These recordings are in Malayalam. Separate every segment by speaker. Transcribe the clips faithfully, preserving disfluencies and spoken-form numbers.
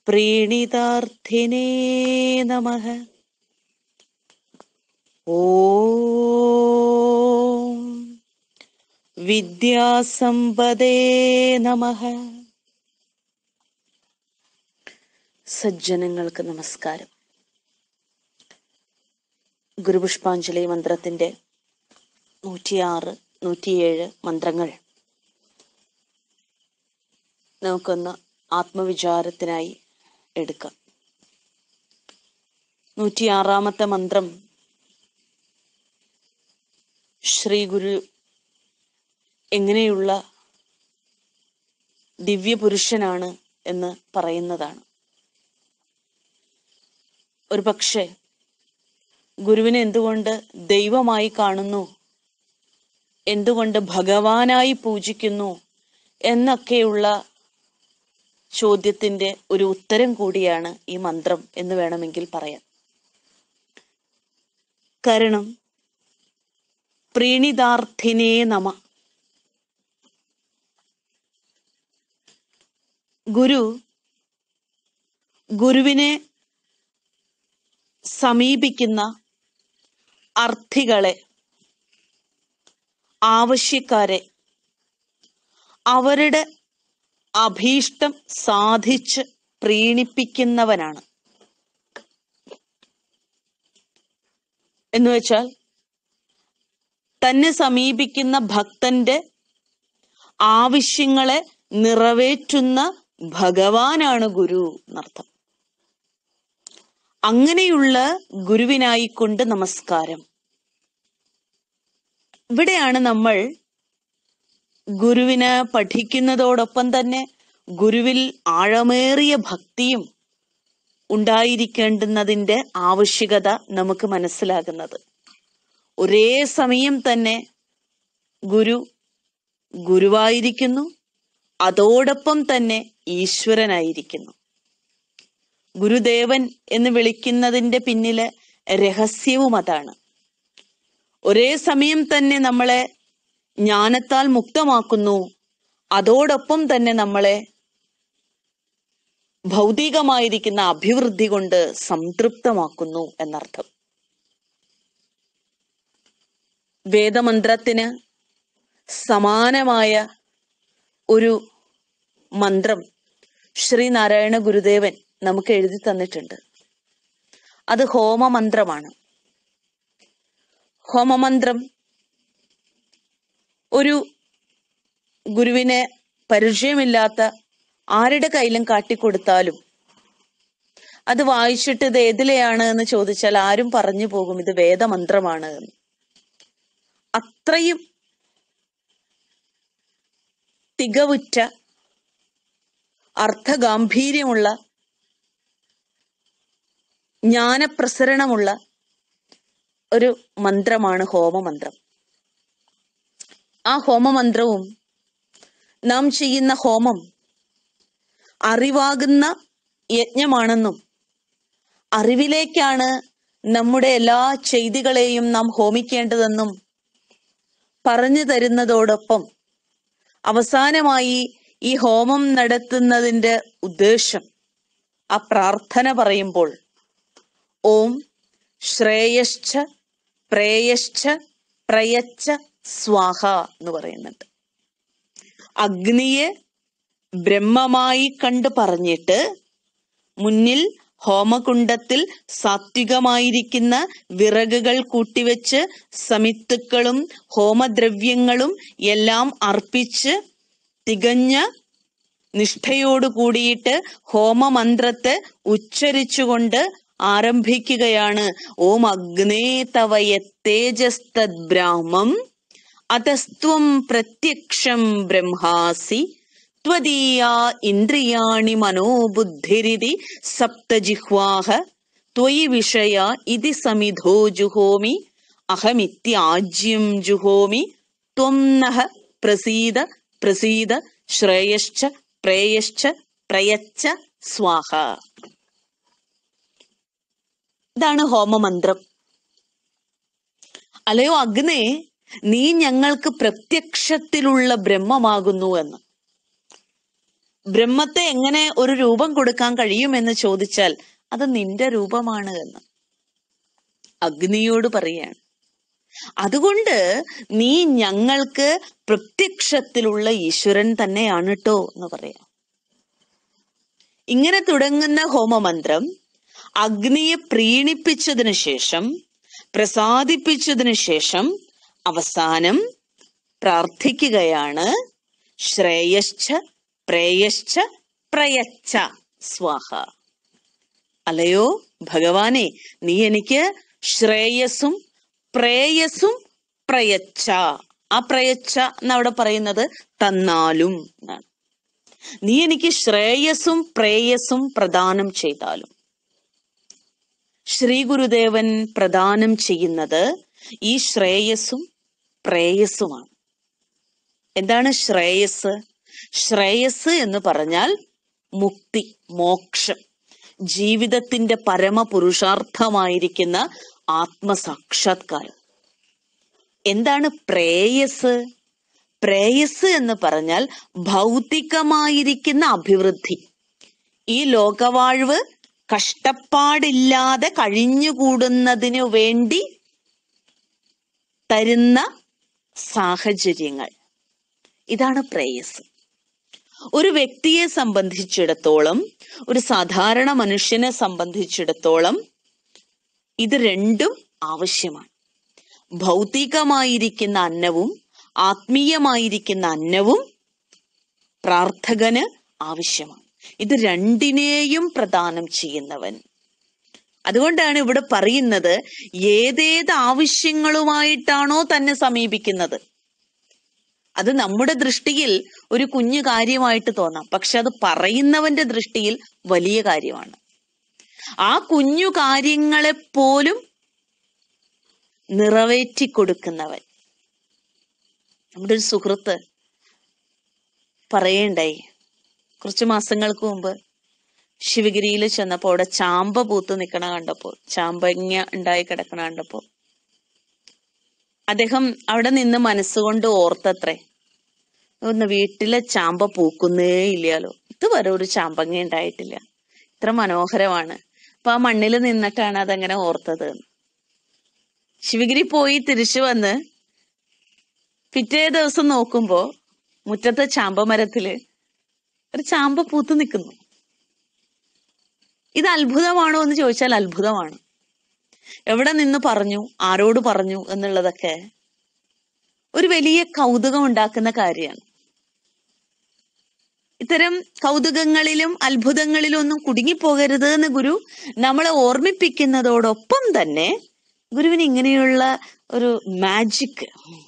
Speaker 1: പ്രീണിതാർത്ഥിനേ നമഃ. ഓം വിദ്യാസമ്പദേ നമഃ. സജ്ജനങ്ങൾക്ക് നമസ്കാരം. ഗുരുപുഷ്പാഞ്ജലി മന്ത്രത്തിന്റെ നൂറ്റിയാറ് നൂറ്റിയേഴ് മന്ത്രങ്ങൾ നമുക്കൊന്ന് ആത്മവിചാരത്തിനായി എടുക്കാം. നൂറ്റിയാറാമത്തെ മന്ത്രം ശ്രീ ഗുരു എങ്ങനെയുള്ള ദിവ്യപുരുഷനാണ് എന്ന് പറയുന്നതാണ്. ഒരു പക്ഷേ ഗുരുവിനെ എന്തുകൊണ്ട് ദൈവമായി കാണുന്നു, എന്തുകൊണ്ട് ഭഗവാനായി പൂജിക്കുന്നു എന്നൊക്കെയുള്ള ചോദ്യത്തിന്റെ ഒരു ഉത്തരം കൂടിയാണ് ഈ മന്ത്രം എന്ന് വേണമെങ്കിൽ പറയാം. കാരണം പ്രീണിതാർത്ഥിനേ നമ. ഗുരു ഗുരുവിനെ സമീപിക്കുന്ന അർത്ഥികളെ, ആവശ്യക്കാരെ അവരുടെ അഭീഷ്ടം സാധിച്ച് പ്രീണിപ്പിക്കുന്നവനാണ്. എന്ന് വെച്ചാൽ തന്നെ സമീപിക്കുന്ന ഭക്തന്റെ ആവശ്യങ്ങളെ നിറവേറ്റുന്ന ഭഗവാനാണ് ഗുരു എന്നർത്ഥം. അങ്ങനെയുള്ള ഗുരുവിനായിക്കൊണ്ട് നമസ്കാരം. ഇവിടെയാണ് നമ്മൾ ഗുരുവിനെ പഠിക്കുന്നതോടൊപ്പം തന്നെ ഗുരുവിൽ ആഴമേറിയ ഭക്തിയും ഉണ്ടായിരിക്കേണ്ടുന്നതിന്റെ ആവശ്യകത നമുക്ക് മനസ്സിലാകുന്നത്. ഒരേ സമയം തന്നെ ഗുരു ഗുരുവായിരിക്കുന്നു, അതോടൊപ്പം തന്നെ ഈശ്വരനായിരിക്കുന്നു. ഗുരുദേവൻ എന്ന് വിളിക്കുന്നതിന്റെ പിന്നിലെ രഹസ്യവും അതാണ്. ഒരേ സമയം തന്നെ നമ്മളെ ജ്ഞാനത്താൽ മുക്തമാക്കുന്നു, അതോടൊപ്പം തന്നെ നമ്മളെ ഭൗതികമായിരിക്കുന്ന അഭിവൃദ്ധി കൊണ്ട് സംതൃപ്തമാക്കുന്നു എന്നർത്ഥം. വേദമന്ത്രത്തിന് സമാനമായ ഒരു മന്ത്രം ശ്രീനാരായണ ഗുരുദേവൻ നമുക്ക് എഴുതി തന്നിട്ടുണ്ട്. അത് ഹോമമന്ത്രമാണ്. ഹോമമന്ത്രം ഒരു ഗുരുവിനെ പരിചയമില്ലാത്ത ആരുടെ കയ്യിലും കാട്ടിക്കൊടുത്താലും അത് വായിച്ചിട്ട് ഇത് ഏതിലെയാണ് എന്ന് ചോദിച്ചാൽ ആരും പറഞ്ഞു പോകും ഇത് വേദമന്ത്രമാണ് എന്ന്. അത്രയും തികവുറ്റ അർത്ഥഗാംഭീര്യമുള്ള ജ്ഞാനപ്രസരണമുള്ള ഒരു മന്ത്രമാണ് ഹോമമന്ത്രം. ആ ഹോമമന്ത്രവും നാം ചെയ്യുന്ന ഹോമം അറിവാകുന്ന യജ്ഞമാണെന്നും അറിവിലേക്കാണ് നമ്മുടെ എല്ലാ ചെയ്തികളെയും നാം ഹോമിക്കേണ്ടതെന്നും പറഞ്ഞു തരുന്നതോടൊപ്പം അവസാനമായി ഈ ഹോമം നടത്തുന്നതിന്റെ ഉദ്ദേശം, ആ പ്രാർത്ഥന പറയുമ്പോൾ ഓം ശ്രേയശ്ച പ്രേയശ്ച പ്രയച്ഛ സ്വാഹ എന്ന് പറയുന്നുണ്ട്. അഗ്നിയെ ബ്രഹ്മമായി കണ്ട് പറഞ്ഞിട്ട് മുന്നിൽ ഹോമകുണ്ടത്തിൽ സാത്വികമായിരിക്കുന്ന വിറകുകൾ കൂട്ടിവെച്ച് സമിത്തുക്കളും ഹോമദ്രവ്യങ്ങളും എല്ലാം അർപ്പിച്ച് തികഞ്ഞ നിഷ്ഠയോടു കൂടിയിട്ട് ഹോമമന്ത്രത്തെ ഉച്ചരിച്ചുകൊണ്ട് ആരംഭിക്കുകയാണ്. ഓം അഗ്നേ തവ യത്തേജസ്തദ് ബ്രാഹ്മം അതസ്ത്വം പ്രത്യക്ഷം ബ്രഹ്മാസി ത്വദീയാ ഇന്ദ്രിയാണി മനോബുദ്ധിരിതി സപ്തജിഹ്വാഹ ത്വയി വിഷയ ഇതി സമിധോ ജുഹോമി അഹമിത്യാജ്യം ജുഹോമി ത്വം നഃ പ്രസീദ പ്രസീദ ശ്രേയശ്ച പ്രേയശ്ച പ്രയച്ഛ സ്വാഹ. ഇതാണ് ഹോമമന്ത്രം. അല്ലയോ അഗ്നേ, നീ ഞങ്ങൾക്ക് പ്രത്യക്ഷത്തിലുള്ള ബ്രഹ്മമാകുന്നു എന്ന്. ബ്രഹ്മത്തെ എങ്ങനെ ഒരു രൂപം കൊടുക്കാൻ കഴിയുമെന്ന് ചോദിച്ചാൽ അത് നിന്റെ രൂപമാണ് എന്ന് അഗ്നിയോട് പറയാണ്. അതുകൊണ്ട് നീ ഞങ്ങൾക്ക് പ്രത്യക്ഷത്തിലുള്ള ഈശ്വരൻ തന്നെയാണ് ട്ടോ എന്ന് പറയാം. ഇങ്ങനെ തുടങ്ങുന്ന ഹോമമന്ത്രം അഗ്നിയെ പ്രീണിപ്പിച്ചതിനു ശേഷം, പ്രസാദിപ്പിച്ചതിനു ശേഷം അവസാനം പ്രാർത്ഥിക്കുകയാണ്, ശ്രേയശ്ച പ്രേയശ്ച പ്രയച്ഛ സ്വാഹ. അല്ലയോ ഭഗവാനെ, നീ എനിക്ക് ശ്രേയസ്സും പ്രേയസ്സും പ്രയച്ഛ. ആ പ്രയച്ഛ എന്നവിടെ പറയുന്നത് തന്നാലും എന്നാണ്. നീ എനിക്ക് ശ്രേയസ്സും പ്രേയസ്സും പ്രദാനം ചെയ്താലും. ശ്രീ ഗുരുദേവൻ പ്രദാനം ചെയ്യുന്നത് ഈ ശ്രേയസ്സും പ്രേയസ്സുമാണ്. എന്താണ് ശ്രേയസ്? ശ്രേയസ് എന്ന് പറഞ്ഞാൽ മുക്തി, മോക്ഷം, ജീവിതത്തിന്റെ പരമപുരുഷാർത്ഥമായിരിക്കുന്ന ആത്മസാക്ഷാത്കാരം. എന്താണ് പ്രേയസ്? പ്രേയസ് എന്ന് പറഞ്ഞാൽ ഭൗതികമായിരിക്കുന്ന അഭിവൃദ്ധി, ഈ ലോകവാഴ്വ് കഷ്ടപ്പാടില്ലാതെ കഴിഞ്ഞുകൂടുന്നതിനു വേണ്ടി തരുന്ന സാഹചര്യങ്ങൾ, ഇതാണ് പ്രേയസ്. ഒരു വ്യക്തിയെ സംബന്ധിച്ചിടത്തോളം, ഒരു സാധാരണ മനുഷ്യനെ സംബന്ധിച്ചിടത്തോളം ഇത് രണ്ടും ആവശ്യമാണ്. ഭൗതികമായിരിക്കുന്ന അന്നവും ആത്മീയമായിരിക്കുന്ന അന്നവും പ്രാർത്ഥകന് ആവശ്യമാണ്. ഇത് രണ്ടിനെയും പ്രദാനം ചെയ്യുന്നവൻ. അതുകൊണ്ടാണ് ഇവിടെ പറയുന്നത്, ഏതേത് ആവശ്യങ്ങളുമായിട്ടാണോ തന്നെ സമീപിക്കുന്നത്, അത് നമ്മുടെ ദൃഷ്ടിയിൽ ഒരു കുഞ്ഞു കാര്യമായിട്ട് തോന്നാം, പക്ഷെ അത് പറയുന്നവന്റെ ദൃഷ്ടിയിൽ വലിയ കാര്യമാണ്. ആ കുഞ്ഞു കാര്യങ്ങളെ പോലും നിറവേറ്റി കൊടുക്കുന്നവൻ. നമ്മുടെ ഒരു സുഹൃത്ത് പറയണ്ടായി, കുറച്ചു മാസങ്ങൾക്ക് മുമ്പ് ശിവഗിരിയിൽ ചെന്നപ്പോ അവിടെ ചാമ്പ പൂത്ത് നിക്കണ കണ്ടപ്പോ, ചാമ്പങ്ങ ഉണ്ടായി കിടക്കണ കണ്ടപ്പോ അദ്ദേഹം അവിടെ നിന്ന് മനസ്സുകൊണ്ട് ഓർത്തത്രേ, ഒന്ന് വീട്ടിലെ ചാമ്പ പൂക്കുന്നേ ഇല്ലല്ലോ, ഇതുവരെ ഒരു ചാമ്പങ്ങ ഉണ്ടായിട്ടില്ല, ഇത്ര മനോഹരമാണ്. അപ്പൊ ആ മണ്ണിൽ നിന്നിട്ടാണ് അതങ്ങനെ ഓർത്തത്. ശിവഗിരി പോയി തിരിച്ചു വന്ന് പിറ്റേ ദിവസം നോക്കുമ്പോ മുറ്റത്തെ ചാമ്പ മരത്തില് ഒരു ചാമ്പ പൂത്ത് നിൽക്കുന്നു. ഇത് അത്ഭുതമാണോ എന്ന് ചോദിച്ചാൽ അത്ഭുതമാണ്. എവിടെ നിന്ന് പറഞ്ഞു, ആരോട് പറഞ്ഞു എന്നുള്ളതൊക്കെ ഒരു വലിയ കൗതുകം ഉണ്ടാക്കുന്ന കാര്യമാണ്. ഇത്തരം കൗതുകങ്ങളിലും അത്ഭുതങ്ങളിലും ഒന്നും കുടുങ്ങിപ്പോകരുത് എന്ന് ഗുരു നമ്മളെ ഓർമ്മിപ്പിക്കുന്നതോടൊപ്പം തന്നെ ഗുരുവിന് ഇങ്ങനെയുള്ള ഒരു മാജിക്,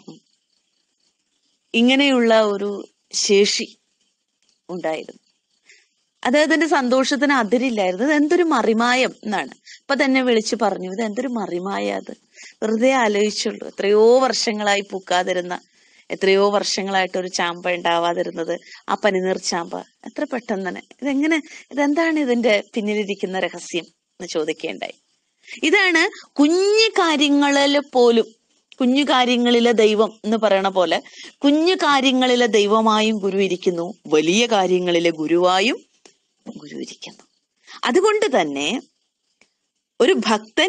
Speaker 1: ഇങ്ങനെയുള്ള ഒരു ശേഷി ഉണ്ടായിരുന്നു. അദ്ദേഹത്തിന്റെ സന്തോഷത്തിന് അതിരില്ലായിരുന്നു. ഇത് എന്തൊരു മറിമായം എന്നാണ് ഇപ്പൊ തന്നെ വിളിച്ചു പറഞ്ഞു. ഇത് എന്തൊരു മറിമായ, അത് വെറുതെ ആലോചിച്ചുള്ളൂ. എത്രയോ വർഷങ്ങളായി പൂക്കാതിരുന്ന, എത്രയോ വർഷങ്ങളായിട്ട് ഒരു ചാമ്പ ഉണ്ടാവാതിരുന്നത്, ആ പനിനീർ ചാമ്പ എത്ര പെട്ടെന്ന് തന്നെ, ഇതെങ്ങനെ, ഇതെന്താണ് ഇതിന്റെ പിന്നിലിരിക്കുന്ന രഹസ്യം എന്ന് ചോദിക്കേണ്ടായി. ഇതാണ് കുഞ്ഞു കാര്യങ്ങളിൽ പോലും, കുഞ്ഞു കാര്യങ്ങളിലെ ദൈവം എന്ന് പറയണ പോലെ കുഞ്ഞു കാര്യങ്ങളിലെ ദൈവമായും ഗുരു ഇരിക്കുന്നു, വലിയ കാര്യങ്ങളിലെ ഗുരുവായും ഗുരു ഇരിക്കുന്നു. അതുകൊണ്ട് തന്നെ ഒരു ഭക്തൻ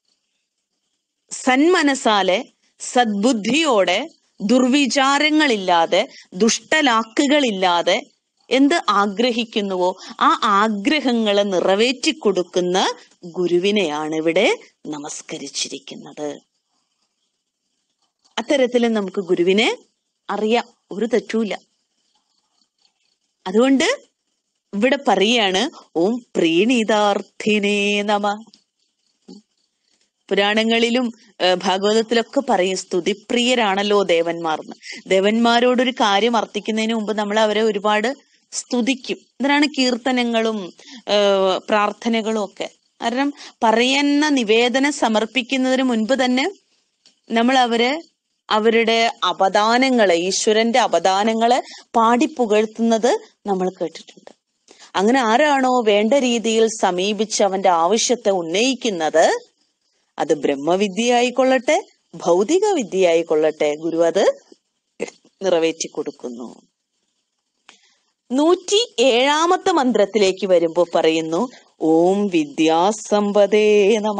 Speaker 1: സന്മനസാലെ സദ്ബുദ്ധിയോടെ ദുർവിചാരങ്ങളില്ലാതെ ദുഷ്ടലാക്കുകളില്ലാതെ എന്ത് ആഗ്രഹിക്കുന്നുവോ ആ ആഗ്രഹങ്ങളെ നിറവേറ്റിക്കൊടുക്കുന്ന ഗുരുവിനെയാണ് ഇവിടെ നമസ്കരിച്ചിരിക്കുന്നത്. അത്തരത്തിൽ നമുക്ക് ഗുരുവിനെ അറിയാം, ഒരു തെറ്റൂല. അതുകൊണ്ട് ഇവിടെ പറയാണ്, ഓം പ്രീണിതാർത്ഥിനേ നമ. പുരാണങ്ങളിലും ഭാഗവതത്തിലൊക്കെ പറയും സ്തുതിപ്രിയരാണല്ലോ ദേവന്മാർന്ന്. ദേവന്മാരോടൊരു കാര്യം അർത്ഥിക്കുന്നതിന് മുമ്പ് നമ്മൾ അവരെ ഒരുപാട് സ്തുതിക്കും. ഇതിനാണ് കീർത്തനങ്ങളും പ്രാർത്ഥനകളും ഒക്കെ. കാരണം പറയുന്ന നിവേദനം സമർപ്പിക്കുന്നതിന് മുൻപ് തന്നെ നമ്മൾ അവരെ അവരുടെ അവദാനങ്ങളെ, ഈശ്വരന്റെ അവദാനങ്ങളെ പാടിപ്പുകഴ്ത്തുന്നത് നമ്മൾ കേട്ടിട്ടുണ്ട്. അങ്ങനെ ആരാണോ വേണ്ട രീതിയിൽ സമീപിച്ച് അവന്റെ ആവശ്യത്തെ ഉന്നയിക്കുന്നത്, അത് ബ്രഹ്മവിദ്യ ആയിക്കൊള്ളട്ടെ ഭൗതിക വിദ്യ ആയിക്കൊള്ളട്ടെ, ഗുരു അത് നിറവേറ്റി കൊടുക്കുന്നു. നൂറ്റി ഏഴാമത്തെ മന്ത്രത്തിലേക്ക് വരുമ്പോ പറയുന്നു, ഓം വിദ്യാസമ്പദേ നമ.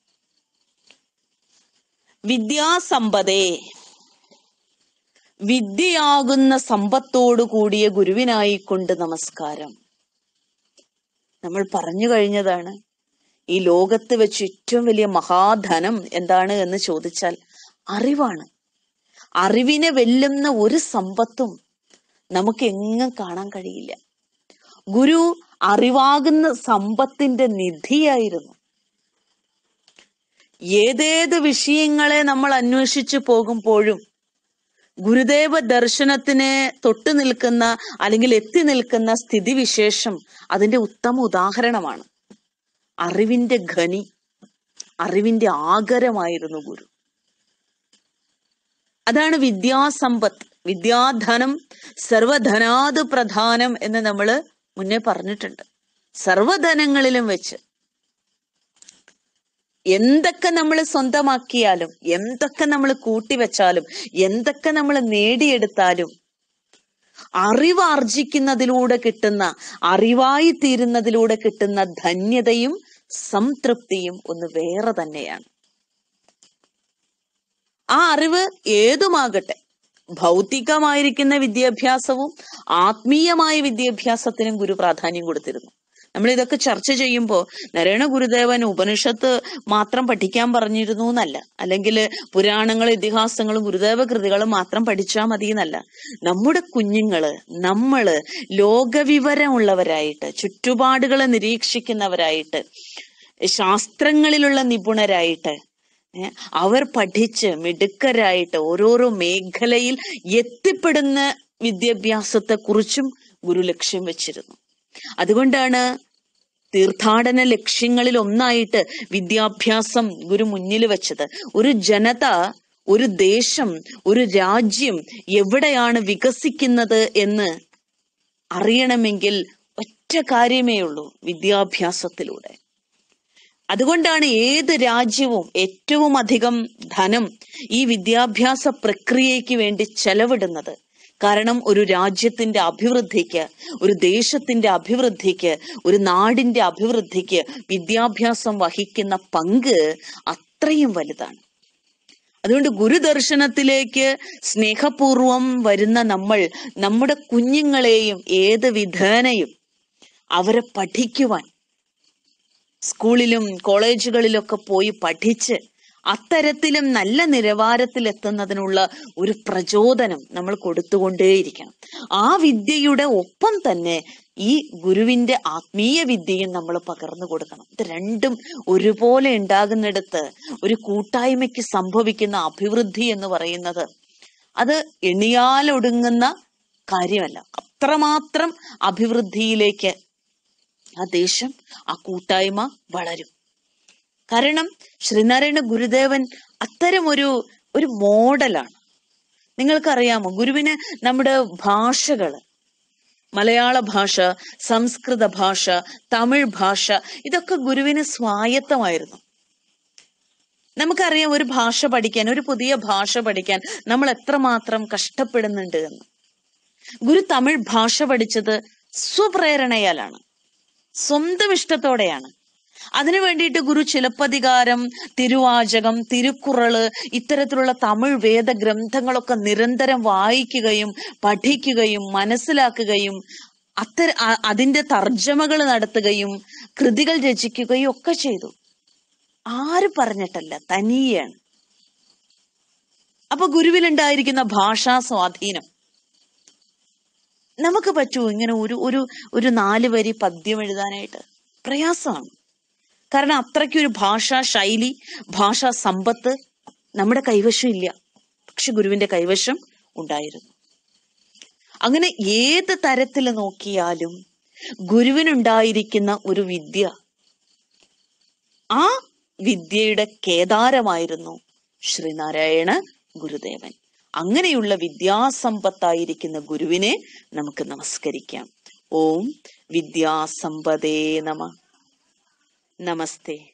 Speaker 1: വിദ്യാസമ്പദേ, വിദ്യയാകുന്ന സമ്പത്തോടു കൂടിയ ഗുരുവിനായിക്കൊണ്ട് നമസ്കാരം. നമ്മൾ പറഞ്ഞു കഴിഞ്ഞതാണ്, ഈ ലോകത്ത് വെച്ച് ഏറ്റവും വലിയ മഹാധനം എന്താണ് എന്ന് ചോദിച്ചാൽ അറിവാണ്. അറിവിനെ വെല്ലുന്ന ഒരു സമ്പത്തും നമുക്ക് എങ്ങും കാണാൻ കഴിയില്ല. ഗുരു അറിവാകുന്ന സമ്പത്തിന്റെ നിധിയായിരുന്നു. ഏതേത് വിഷയങ്ങളെ നമ്മൾ അന്വേഷിച്ചു പോകുമ്പോഴും ഗുരുദേവ ദർശനത്തിന് തൊട്ടു നിൽക്കുന്ന അല്ലെങ്കിൽ എത്തി നിൽക്കുന്ന സ്ഥിതിവിശേഷം അതിന്റെ ഉത്തമ ഉദാഹരണമാണ്. അറിവിന്റെ ഖനി, അറിവിന്റെ ആഗരമായിരുന്നു ഗുരു. അതാണ് വിദ്യാസമ്പത്ത്. വിദ്യാധനം സർവധനാത് പ്രധാനം എന്ന് നമ്മൾ മുന്നേ പറഞ്ഞിട്ടുണ്ട്. സർവധനങ്ങളിലും വെച്ച് എന്തൊക്കെ നമ്മൾ സ്വന്തമാക്കിയാലും, എന്തൊക്കെ നമ്മൾ കൂട്ടിവെച്ചാലും, എന്തൊക്കെ നമ്മൾ നേടിയെടുത്താലും അറിവാർജിക്കുന്നതിലൂടെ കിട്ടുന്ന, അറിവായി തീരുന്നതിലൂടെ കിട്ടുന്ന ധന്യതയും സംതൃപ്തിയും ഒന്ന് വേറെ തന്നെയാണ്. ആ അറിവ് ഏതുമാകട്ടെ, ഭൗതികമായിരിക്കുന്ന വിദ്യാഭ്യാസവും ആത്മീയമായ വിദ്യാഭ്യാസത്തിനും ഗുരു പ്രാധാന്യം കൊടുത്തിരുന്നു. നമ്മൾ ഇതൊക്കെ ചർച്ച ചെയ്യുമ്പോൾ നാരായണ ഗുരുദേവൻ ഉപനിഷത്ത് മാത്രം പഠിക്കാൻ പറഞ്ഞിരുന്നു എന്നല്ല, അല്ലെങ്കിൽ പുരാണങ്ങളും ഇതിഹാസങ്ങളും ഗുരുദേവ കൃതികളും മാത്രം പഠിച്ചാൽ മതി എന്നല്ല. നമ്മുടെ കുഞ്ഞുങ്ങള്, നമ്മള് ലോകവിവരമുള്ളവരായിട്ട്, ചുറ്റുപാടുകളെ നിരീക്ഷിക്കുന്നവരായിട്ട്, ശാസ്ത്രങ്ങളിലുള്ള നിപുണരായിട്ട്, അവർ പഠിച്ച് മിടുക്കരായിട്ട് ഓരോരോ മേഖലയിൽ എത്തിപ്പെടുന്ന വിദ്യാഭ്യാസത്തെ കുറിച്ചും ഗുരു ലക്ഷ്യം വെച്ചിരുന്നു. അതുകൊണ്ടാണ് തീർത്ഥാടന ലക്ഷ്യങ്ങളിൽ ഒന്നായിട്ട് വിദ്യാഭ്യാസം ഗുരു മുന്നിൽ വെച്ചത്. ഒരു ജനത, ഒരു ദേശം, ഒരു രാജ്യം എവിടെയാണ് വികസിക്കുന്നത് എന്ന് അറിയണമെങ്കിൽ ഒറ്റ കാര്യമേ ഉള്ളൂ, വിദ്യാഭ്യാസത്തിലൂടെ. അതുകൊണ്ടാണ് ഏത് രാജ്യവും ഏറ്റവും അധികം ധനം ഈ വിദ്യാഭ്യാസ പ്രക്രിയയ്ക്ക് വേണ്ടി ചെലവിടുന്നത്. കാരണം ഒരു രാജ്യത്തിന്റെ അഭിവൃദ്ധിക്ക്, ഒരു ദേശത്തിന്റെ അഭിവൃദ്ധിക്ക്, ഒരു നാടിന്റെ അഭിവൃദ്ധിക്ക് വിദ്യാഭ്യാസം വഹിക്കുന്ന പങ്ക് അത്രയും വലുതാണ്. അതുകൊണ്ട് ഗുരുദർശനത്തിലേക്ക് സ്നേഹപൂർവം വരുന്ന നമ്മൾ നമ്മുടെ കുഞ്ഞുങ്ങളെയും ഏത് വിധേനയും അവരെ പഠിക്കുവാൻ സ്കൂളിലും കോളേജുകളിലൊക്കെ പോയി പഠിച്ച് അത്തരത്തിലും നല്ല നിലവാരത്തിലെത്തുന്നതിനുള്ള ഒരു പ്രചോദനം നമ്മൾ കൊടുത്തുകൊണ്ടേയിരിക്കണം. ആ വിദ്യയുടെ ഒപ്പം തന്നെ ഈ ഗുരുവിന്റെ ആത്മീയ വിദ്യയും നമ്മൾ പകർന്നു കൊടുക്കണം. ഇത് രണ്ടും ഒരുപോലെ ഉണ്ടാകുന്നിടത്ത് ഒരു കൂട്ടായ്മയ്ക്ക് സംഭവിക്കുന്ന അഭിവൃദ്ധി എന്ന് പറയുന്നത് അത് എണിയാലൊടുങ്ങുന്ന കാര്യമല്ല. അത്രമാത്രം അഭിവൃദ്ധിയിലേക്ക് ആ ദേശം, ആ കൂട്ടായ്മ വളരും. കാരണം ശ്രീനാരായണ ഗുരുദേവൻ അത്തരം ഒരു ഒരു മോഡലാണ്. നിങ്ങൾക്കറിയാമോ, ഗുരുവിന് നമ്മുടെ ഭാഷകള്, മലയാള ഭാഷ, സംസ്കൃത ഭാഷ, തമിഴ് ഭാഷ, ഇതൊക്കെ ഗുരുവിന് സ്വായത്തമായിരുന്നു. നമുക്കറിയാം ഒരു ഭാഷ പഠിക്കാൻ, ഒരു പുതിയ ഭാഷ പഠിക്കാൻ നമ്മൾ എത്രമാത്രം കഷ്ടപ്പെടുന്നുണ്ട് എന്ന്. ഗുരു തമിഴ് ഭാഷ പഠിച്ചത് സ്വപ്രേരണയാലാണ്, സ്വന്തം ഇഷ്ടത്തോടെയാണ്. അതിനു വേണ്ടിയിട്ട് ഗുരു ചിലപ്പതികാരം, തിരുവാചകം, തിരുക്കുറള്, ഇത്തരത്തിലുള്ള തമിഴ് വേദഗ്രന്ഥങ്ങളൊക്കെ നിരന്തരം വായിക്കുകയും പഠിക്കുകയും മനസ്സിലാക്കുകയും അത്തര അതിന്റെ തർജ്ജമകൾ നടത്തുകയും കൃതികൾ രചിക്കുകയും ഒക്കെ ചെയ്തു. ആര് പറഞ്ഞിട്ടല്ല, തനിയാണ്. അപ്പൊ ഗുരുവിലുണ്ടായിരിക്കുന്ന ഭാഷാ സ്വാധീനം നമുക്ക് പറ്റുമോ? ഇങ്ങനെ ഒരു ഒരു ഒരു നാല് വരി പദ്യം എഴുതാനായിട്ട് പ്രയാസമാണ്. കാരണം അത്രയ്ക്കൊരു ഭാഷാ ശൈലി, ഭാഷാ സമ്പത്ത് നമ്മുടെ കൈവശം ഇല്ല. പക്ഷെ ഗുരുവിന്റെ കൈവശം ഉണ്ടായിരുന്നു. അങ്ങനെ ഏത് തരത്തിൽ നോക്കിയാലും ഗുരുവിനുണ്ടായിരിക്കുന്ന ഒരു വിദ്യ, ആ വിദ്യയുടെ കേദാരമായിരുന്നു ശ്രീനാരായണ ഗുരുദേവൻ. അങ്ങനെയുള്ള വിദ്യാസമ്പത്തായിരിക്കുന്ന ഗുരുവിനെ നമുക്ക് നമസ്കരിക്കാം. ഓം വിദ്യാസമ്പദേ നമഃ. നമസ്തേ.